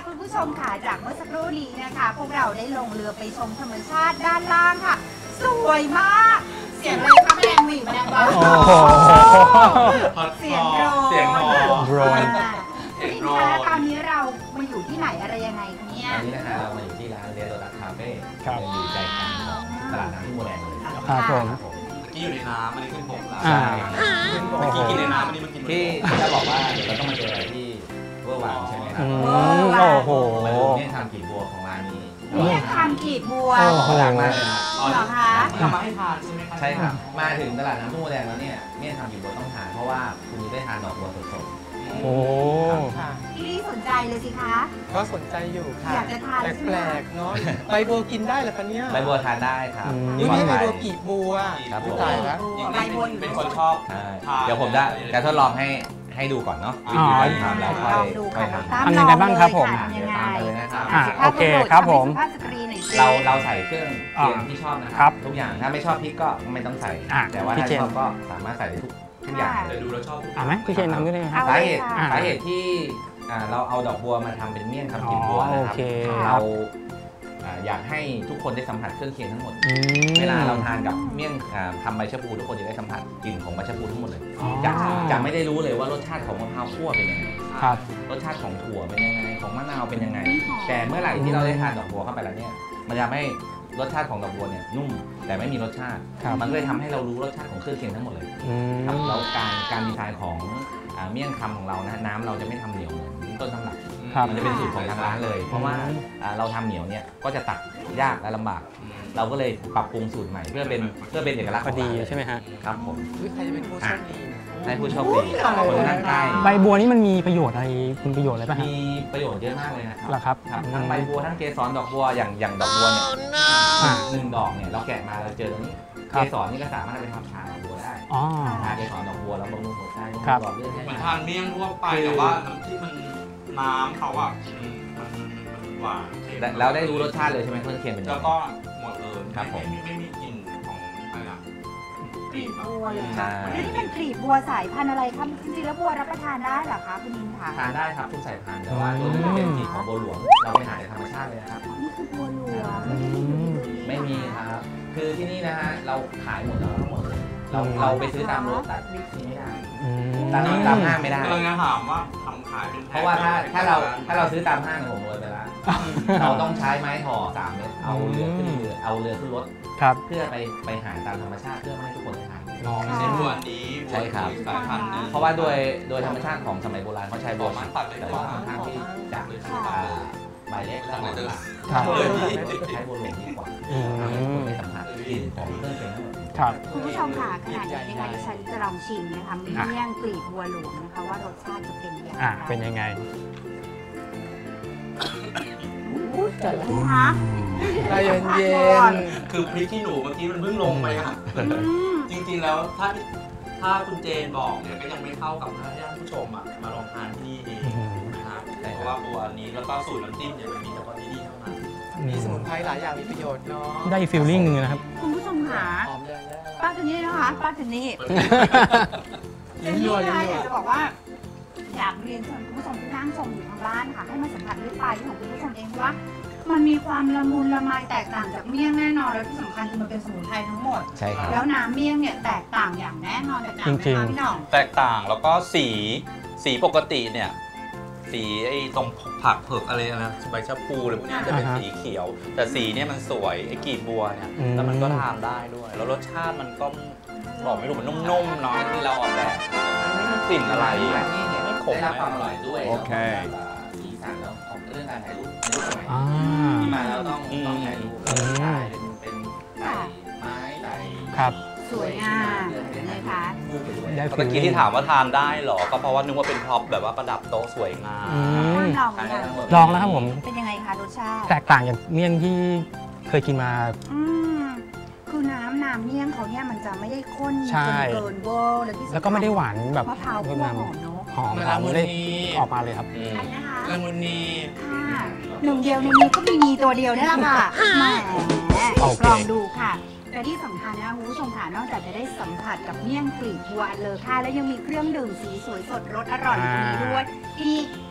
คุณผู้ชมค่ะจากเมื่อสักครู่นี้นะคะพวกเราได้ลงเรือไปชมธรรมชาติด้านล่างค่ะสวยมากเสียงเลยค่ะแมลงหวี่แมลงวันเสียงโดรนเสียงโดรนพี่คะตอนนี้เรามาอยู่ที่ไหนอะไรยังไงคะเนี่ยตอนนี้นะคะเรามาอยู่ที่ร้านเรียโรลัสคาเฟ่อยู่ใจกลางของตลาดน้ำที่โมแดงเลยครับผมกี้อยู่ในน้ำอันนี้ขึ้นบกแล้วใช่กี้กินในน้ำอันนี้มันกินที่จะบอกว่าเดี๋ยวเราต้องมาเจออะไรที่เวอร์วังใช่ไหมครับโอ้โหมาดูเนี่ยทำกลีบบัวของร้านนี้เนี่ยทำกลีบบัวหลังมากเลยครับเหรอคะทำมาให้ทานใช่ไหมครับใช่ครับมาถึงตลาดน้ำที่โมแดงแล้วเนี่ยทำกลีบบัวต้องทานเพราะว่าคุณจะได้ทานดอกบัวสดโอ้พี่ลี่สนใจเลยสิคะก็สนใจอยู่ค่ะอยากจะทานแปลกๆเนาะใบบัวกินได้เหรอคะเนี่ยใบบัวทานได้ครับนี่ไม่ใช่ใบบัวกีบบัวตายแล้วใบบัวอยู่เป็นคนชอบเดี๋ยวผมจะทดลองให้ดูก่อนเนาะวิธีการทำแล้วค่อยทำทำยังไงบ้างครับผมตามเลยนะครับโอเคครับผมเราใส่เครื่องเคียงที่ชอบนะครับทุกอย่างถ้าไม่ชอบพริกก็ไม่ต้องใส่แต่ว่าถ้าชอบก็สามารถใส่ได้ทุกอย่างแต่ดูแล้วชอบไหมพี่เชนทำด้วยครับสาเหตุที่เราเอาดอกบัวมาทำเป็นเมี่ยงคำกลีบบัวนะครับเราอยากให้ทุกคนได้สัมผัสเครื่องเคียงทั้งหมดเวลาเราทานกับเมี่ยงทำใบชะพูทุกคนจะได้สัมผัสกลิ่นของใบชะพูทั้งหมดเลยจะไม่ได้รู้เลยว่ารสชาติของมะพร้าวคั่วเป็นยังไงรสชาติของถั่วเป็นยังไงของมะนาวเป็นยังไงแต่เมื่อไหร่ที่เราได้ทานดอกบัวเข้าไปแล้วเนี่ยมันจะไม่รสชาติของดอกบัวเนี่ยนุ่มแต่ไม่มีรสชาติมันก็เลยทำให้เรารู้รสชาติของเครื่องเคียงทั้งหมดเลยครับแล้วการดีไซน์ของเมี่ยงคำของเรานะน้ำเราจะไม่ทำเหนียวเหมือนต้นตำรับมันจะเป็นสูตรของทางร้านเลยเพราะว่าเราทำเหนียวเนี่ยก็จะตักยากและลำบากเราก็เลยปรับปรุงสูตรใหม่เพื่อเป็นเอกลักษณ์พอดีใช่ไหมฮะครับผมใครจะเป็นผู้โชคดีให้ผู้โชคดีคนนั่งใกล้ใบบัวนี่มันมีประโยชน์อะไรคุณประโยชน์อะไรบ้างมีประโยชน์เยอะมากเลยนะครับทั้งใบบัวทั้งเกสรดอกบัวอย่างดอกบัวเนี่ย1 ดอกเนี่ยเราแกะมาเราเจอตรงนี้เกสรนี่ก็สามารถไปทำชาดอกบัวได้เกสรดอกบัวแล้วบำรุงหัวใจบำรุงหลอดเลือดเหมือนทานเมี่ยงทั่วไปแต่ว่าน้ำที่มันน้ำเขาอ่ะมันหวานแล้วได้รู้รสชาติเลยใช่ไหมเครื่องเคียงเป็นยังไงแล้วก็หมดเลยครับผมไม่มีกลิ่นของอะไรนะกลีบบัวเลยค่ะนี่เป็นกลีบบัวสายพันธุ์อะไรครับจริงๆแล้วบัวรับประทานได้เหรอคะคุณนินคะทานได้ครับทุกสายพันธุ์แต่ว่าตัวนี้เป็นกลีบของบัวหลวงเราไปหาในธรรมชาติเลยครับนี่คือบัวหลวงไม่มีครับคือที่นี่นะฮะเราขายหมดแล้วทั้งหมดเลยเราไปซื้อตามโลตัสบิ๊กซีไม่ได้ตามห้างไม่ได้เราจะถามว่าทำขายเป็นเพราะว่าถ้าเราซื้อตามห้างผมรวยไปแล้วเราต้องใช้ไม้ถ่อ3 เมตรเอาเรือขึ้นรถเพื่อไปหาตามธรรมชาติเพื่อไม่ให้ทุกคนได้ทานไม่ใช่บัวนี้ใช่ครับเพราะว่าโดยธรรมชาติของสมัยโบราณเขาใช้บัวมันแต่ว่าค่อนข้างที่จะใบเล็กและหนาใช้บัวหลวงดีกว่าคนได้สัมผัสกลิ่นของเครื่องเคียงคุณผู้ชมค่ะขณะนี้นะคะดิฉันจะลองชิมนะคะเมี่ยงกลีบบัวหลวงนะคะว่ารสชาติจะเป็นยังไงเป็นยังไงเกิดอะไรคะใจเย็นคือพริกขี้หนูเมื่อกี้มันเพิ่งลงไปครับจริงๆแล้วถ้าคุณเจนบอกเนี่ยก็ยังไม่เข้ากับท่านผู้ชมอ่ะมาลองทานที่นี่เองนะครับเพราะว่าบัวนี้แล้วก็สูตรน้ำจิ้มเนี่ยมันมีเฉพาะที่นี่เท่านั้นมีสมุนไพรหลายอย่างมีประโยชน์เนาะได้ฟีลลิ่งนึงนะครับคุณผู้ชมค่ะป้าเจนนี่นะคะป้าเจนนี่เจนนี่นะคะอยากจะบอกว่าอยากเรียนเชิญคุณผู้ชมที่นั่งชมอยู่ทางบ้านค่ะให้มาสัมผัสด้วยปลายของคุณผู้ชมเองว่ามันมีความละมุนละไมแตกต่างจากเมี่ยงแน่นอนแล้วที่สำคัญคือมันเป็นสมุนไพรทั้งหมดใช่ครับแล้วน้ำเมี่ยงเนี่ยแตกต่างอย่างแน่นอนแตกต่างไหมคะพี่หน่องแตกต่างแล้วก็สีปกติเนี่ยสีไอ้ตรงผักเผือกอะไรนะใบชะพูอะไรพวกนี้จะเป็นสีเขียวแต่สีเนี่ยมันสวยไอ้กลีบบัวเนี่ยแล้วมันก็ทานได้ด้วยแล้วรสชาติมันก็บอกไม่รู้มันนุ่มๆเนาะที่เราออกแบบไม่มีกลิ่นอะไรไม่ขมได้ความอร่อยด้วยโอเคสีสันแล้วของเรื่องการถ่ายรูปในรูปสมัยที่มาแล้วต้องถ่ายรูปถ่ายเป็นไก่ไม้ไก่ครับสวยงามนะคะเมื่อกี้ที่ถามว่าทานได้หรอก็เพราะว่านึกว่าเป็นพร็อพแบบว่าประดับโต๊ะสวยงามลองแล้วครับผมเป็นยังไงคะรสชาติแตกต่างจากเมี่ยงที่เคยกินมาคือน้ำเมี่ยงเขาเนี่ยมันจะไม่ได้ข้นจนเกินเวอร์แล้วก็ไม่ได้หวานแบบมะพร้าวคั่วหอมเนาะหอมไม่ได้ออกมาเลยครับละมุนนีค่ะหนึ่งเดียวในนี้ก็มีตัวเดียวนี่แหละค่ะแหมลองดูค่ะแต่ที่สำคัญนะคุณผู้ชมค่ะนอกจากจะได้สัมผัสกับเมี่ยงกลีบบัวเลอค่าแล้วยังมีเครื่องดื่มสีสวยสดรสอร่อยตรงนี้ด้วยที่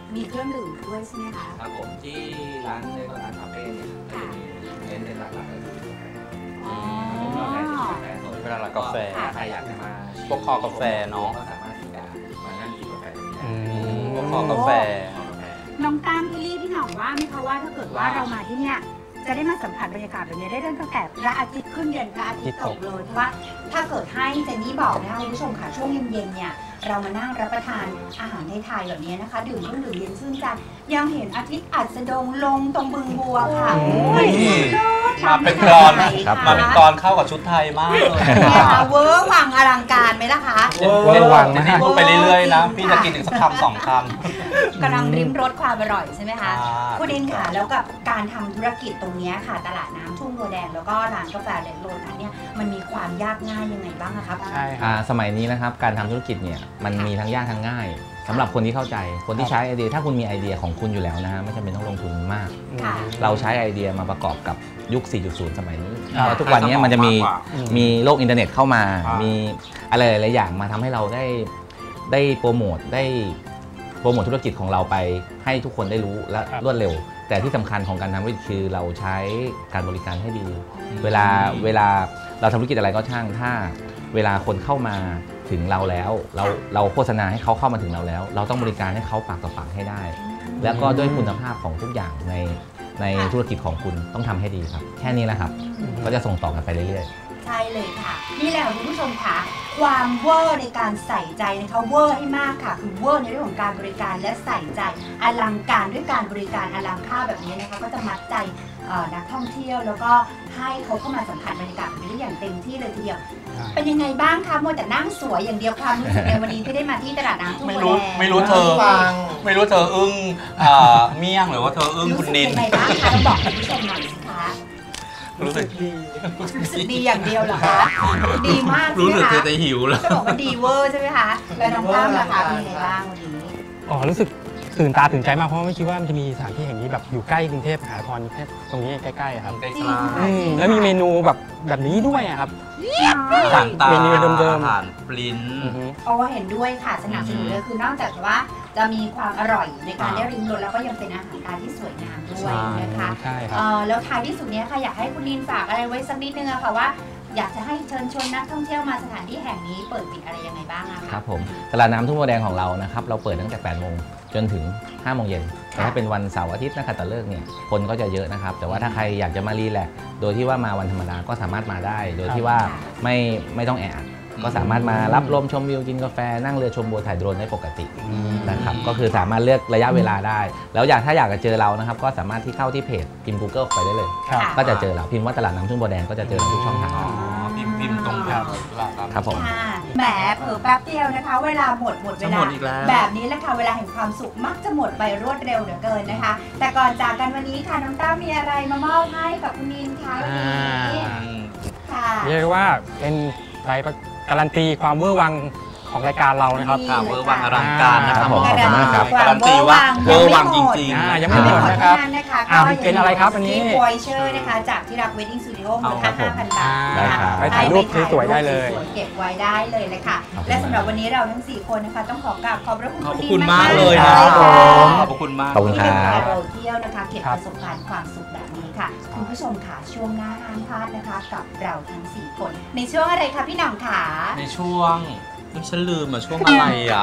มีเครื่องดื่มด้วยใช่ไหมคะครับผมที่ร้านในร้านคาเฟ่เนี่ยจะมีเน้นเป็นหลักๆเลยคืออ๋อเวลาร้านกาแฟใครอยากจะมาพวกคอกาแฟเนาะก็สามารถที่จะมานั่งกินกาแฟตรงนี้ได้พวกคอกาแฟน้องตามพี่ลี่พี่หน่องว่าไหมคะว่าถ้าเกิดว่าเรามาที่เนี่ยจะได้มาสัมผัสบรรยากาศแบบนี้ได้ตั้งแต่พระอาทิตย์ขึ้นยันพระอาทิตย์ตกเลยเพราะว่าถ้าเกิดให้เจนนี่บอกนะคะคุณผู้ชมค่ะช่วงเย็นๆเนี่ยเรามานั่งรับประทานอาหารไทยๆแบบนี้นะคะดื่มเครื่องดื่มเย็นชื่นใจยังเห็นอาทิตย์อัสดงลงตรงบึงบัวค่ะโอ้ยสุดยอดมาเป็นกรครับมาเป็นกรเข้ากับชุดไทยมากเลยเนี่ยค่ะเวอร์วังอลังการไหมล่ะคะเวอร์วังจะนะนี่ฮะพูดไปเรื่อยๆนะ พี่จะกินถึงสักคำสองคกำลังริมรสความอร่อยใช่ไหมำคะคุณเอ็นค่ะแล้วกับการทำธุรกิจตรงนี้ค่ะตลาดน้ำทุ่งบัวแดงแล้วก็ร้านกาแฟเรดโรนเนี่ยมันมีความยากง่ายยังไงบ้างอะครับใช่ครับสมัยนี้นะครับการทำธุรกิจเนี่ยมันมีทั้งยากทั้งง่ายสำหรับคนที่เข้าใจคนที่ใช้ไอเดียถ้าคุณมีไอเดียของคุณอยู่แล้วนะฮะไม่จำเป็นต้องลงทุนมากค่ะเราใช้ไอเดียมาประกอบกับยุค 4.0 สมัยนี้ครับแล้วทุกวันนี้มันจะมีโลกอินเทอร์เน็ตเข้ามาครับมีอะไรหลายๆอย่างมาทำให้เราได้โปรโมทธุรกิจของเราไปให้ทุกคนได้รู้และรวดเร็ว แต่ที่สำคัญของการทำธุรกิจคือเราใช้การบริการให้ดี เวลาเราทำธุรกิจอะไรก็ช่างถ้าเวลาคนเข้ามาถึงเราแล้วเราโฆษณาให้เขาเข้ามาถึงเราแล้ว เราต้องบริการให้เขาปากต่อปากให้ได้ แล้วก็ด้วยคุณภาพของทุกอย่างในธุรกิจของคุณต้องทำให้ดีครับ แค่นี้แหละครับก็จะส่งต่อกันไปเรื่อยๆใช่เลยค่ะ นี่แหละค่ะคุณผู้ชมค่ะความเวอร์ในการใส่ใจนะคะเวอร์ให้มากค่ะคือเวอร์ในเรื่องของการบริการและใส่ใจอลังการด้วยการบริการอลังค่าแบบนี้นะคะก็จะมัดใจนักท่องเที่ยวแล้วก็ให้เขาเข้ามาสัมผัสบรรยากาศแบบนี้ได้อย่างเต็มที่เลยทีเดียว เป็นยังไงบ้างคะมัวแต่นั่งสวยอย่างเดียวความรู้สึกในวันนี้ที่ได้มาที่ตลาดน้ำทุ่งบัวแดงไม่รู้เธอฟังไม่รู้เธออึ้งเมี่ยงหรือว่าเธออึ้งรู้คุณสึกนินยังไงบ้างคะต้องบอกคุณผู้ชมหน่อยสิคะรู้สึกรู้สึกดีอย่างเดียวเหรอคะดีมากรู้ใช่ไหมสึกคะจะหิวแล้วจะบอกว่าดีเวอร์ใช่ไหมคะแล้วน้องตั้มล่ะคะเป็นยังไงบ้างวันนี้อ๋อรู้สึกตื่นตาตื่นใจมากเพราะว่าไม่คิดว่ามันจะมีสถานที่แห่งนี้แบบอยู่ใกล้กรุงเทพมหานครแค่ตรงนี้ใกล้ๆครับใกล้จริงๆค่ะแล้วมีเมนูแบบนี้ด้วยอะครับอาหารตาเมนูเดิมๆอาหารปลิ้นอือฮึเอาว่าเห็นด้วยค่ะสนับสนุนเลยคือนอกจากว่าจะมีความอร่อยในการได้ริมรสแล้วก็ยังเป็นอาหารตาที่สวยงามด้วยนะคะใช่ครับแล้วท้ายที่สุดเนี้ยค่ะอยากให้คุณลินฝากอะไรไว้สักนิดนึงอะค่ะว่าอยากจะให้เชิญชวนนักท่องเที่ยวมาสถานที่แห่งนี้เปิดปิดอะไรยังไงบ้างอะคคะรับผมตลาดน้ำทุ่งบัวแดงของเรานะครับเราเปิดตั้งแต่ 8 โมงจนถึง 5 โมงเย็นแต่ถ้าเป็นวันเสาร์อาทิตย์นะคะแต่เลิกเนี่ยคนก็จะเยอะนะครับ แต่ว่าถ้าใครอยากจะมารีแลกซ์โดยที่ว่ามาวันธรรมดาก็สามารถมาได้ โดยที่ว่าไม่ต้องแออัดก็สามารถมารับลมชมวิวกินกาแฟนั่งเรือชมบัวถ่ายโดรนได้ปกตินะครับก็คือสามารถเลือกระยะเวลาได้ แล้วถ้าอยากจะเจอเรานะครับก็สามารถที่เข้าที่เพจพิมพ์ Google ไปได้เลยครับก็จะเจอเราพิมพ์ว่าตลาดน้ำทุ่งบัวแดงก็จะเจอเราทุกช่องทางพิมพ์ตรงครับครับผมค่ะแหมเผลอแป๊บเดียวนะคะ เวลาหมดเวจะลาหมดอีกแล้วแบบนี้แหละค่ะเวลาแห่งความสุขมักจะหมดไปรวดเร็วเหลือเกินนะคะ แต่ก่อนจากกันวันนี้ค่ะน้องต้ามีอะไรมามอบให้กับคุณนินคะวันนี้ค่ะเรียกว่าเป็นใบการันตีความเวอร์วังของรายการเรานะครับค่ะเวอร์วังอลังการนะครับผมขอบคุณมากครับการันตีว่าเวอร์วังจริงยังไม่หมดนะครับนะคะเป็นอะไรครับอันนี้ที่วอยเชอร์นะคะจากที่รัก Wedding Studio มูลค่า 5,000 บาทได้ครับไปถ่ายรูปสวยๆได้เลยเก็บไว้ได้เลยเลยค่ะขอบคุณและสำหรับวันนี้เราทั้ง 4 คนนะคะต้องขอกราบขอบพระคุณขอบคุณคุณนินมากเลยๆนะค่ะขอบคุณมากขอบคุณที่คได้รับพาเราเที่ยวนะคะเก็บครับประสบการณ์ความสุขแบบนี้ค่ะ คุณผู้ชมค่ะช่วงหน้าห้ามพลาดนะคะ กับเราทั้ง 4 คน ในช่วงอะไรคะพี่หน่องขาในช่วงฉันลืมช่วงอะไรอ่ะ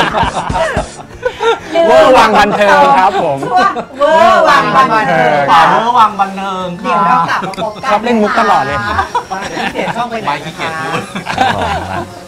เวอร์วังบันเทิงครับผมช่วงเวอร์วังบันเทิงป่าค่ะเมื่อวังบันเทิงเดี๋ยวเรากลับมาพบกันชอบเล่นมุกตลอดเลยเปลี่ยนช่องไปไหนไม่ขี้เกียจพูดครับผม